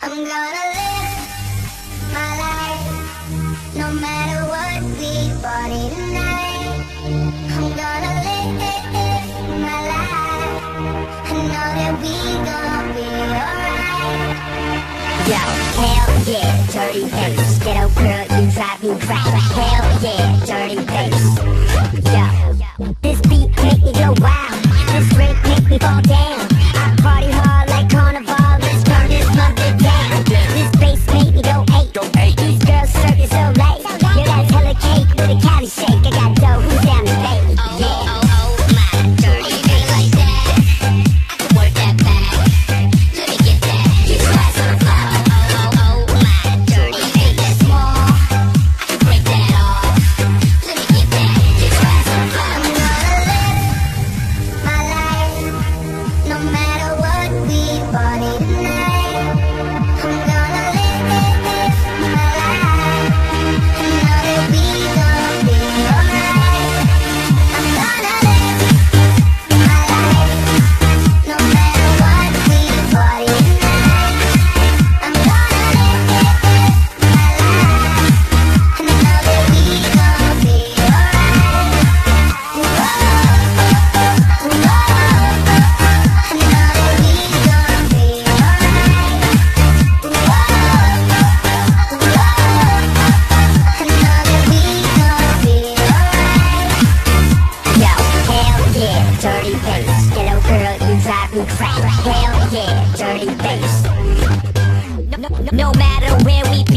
I'm gonna live my life, no matter what we party tonight. I'm gonna live my life, I know that we gon' be alright. Yo, hell yeah, dirty bass. Ghetto girl, you drive me crazy. Hell yeah, dirty bass. Yo, this beat make me go wild. This drink make me fall down. I party hard like carnival. Let's turn this mother down. This bass make me go eight. These girls serve you so late. Yeah, that's hella cake with a Cali shake. I got dough, who's down to bake? Yeah. Dirty bass, ghetto girl, you drive me crazy. Hell yeah, dirty bass. No matter where we